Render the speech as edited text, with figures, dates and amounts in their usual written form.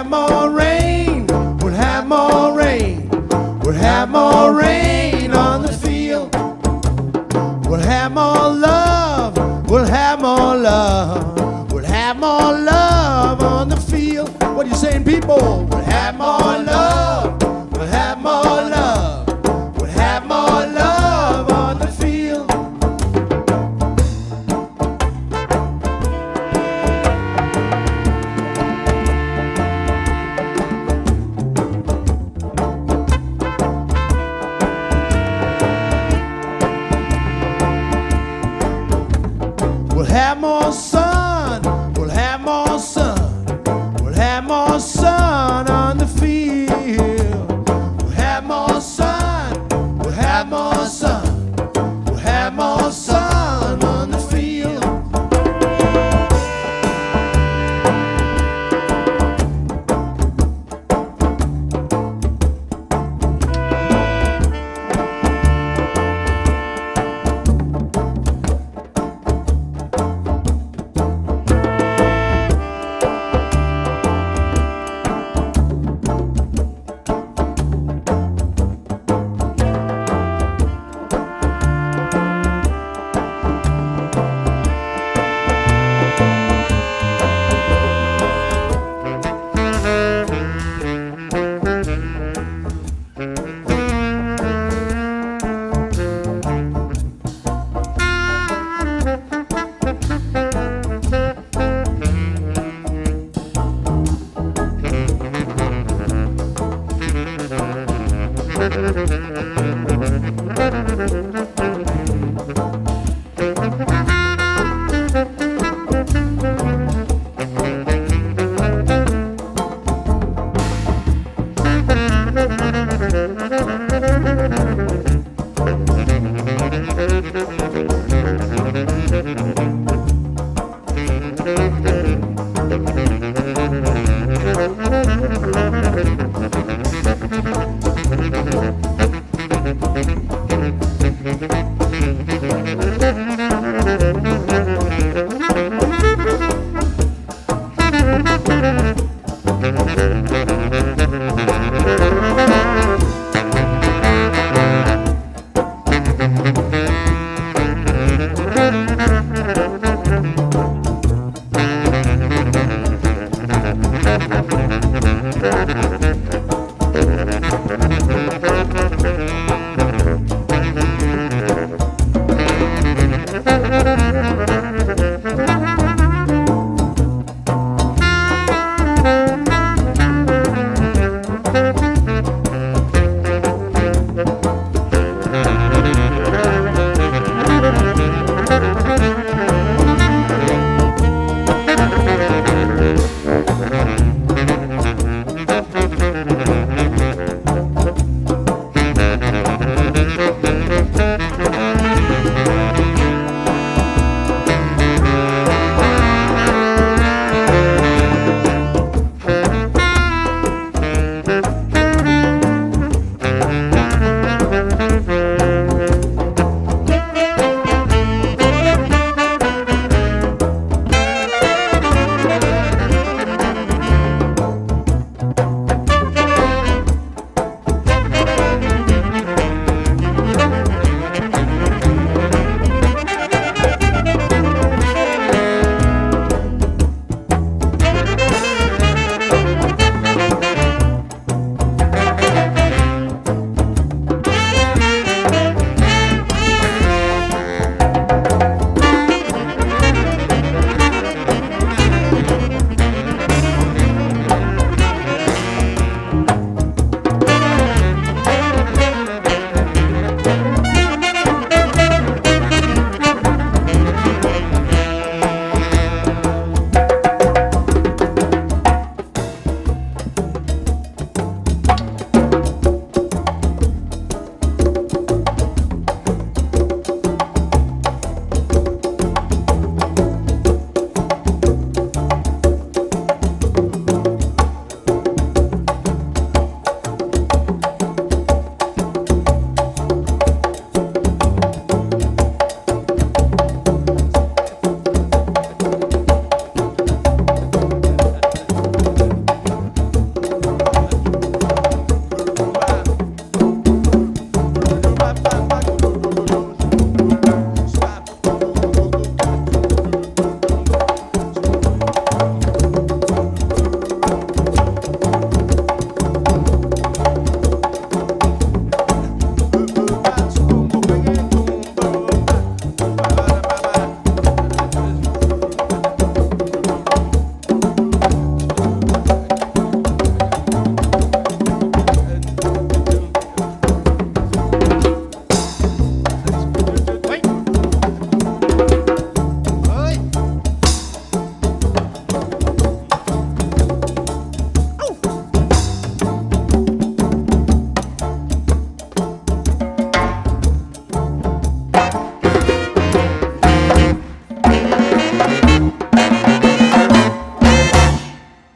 have more rain. We'll have more rain. We'll have more rain on the field. We'll have more love. We'll have more love. We'll have more love on the field. What are you saying, people? We'll have more love. We'll have more love. We'll have more love on the field. We'll have more sun, we'll have more sun, we'll have more sun on the field. We'll have more sun, we'll have more sun, we'll have more sun on the field.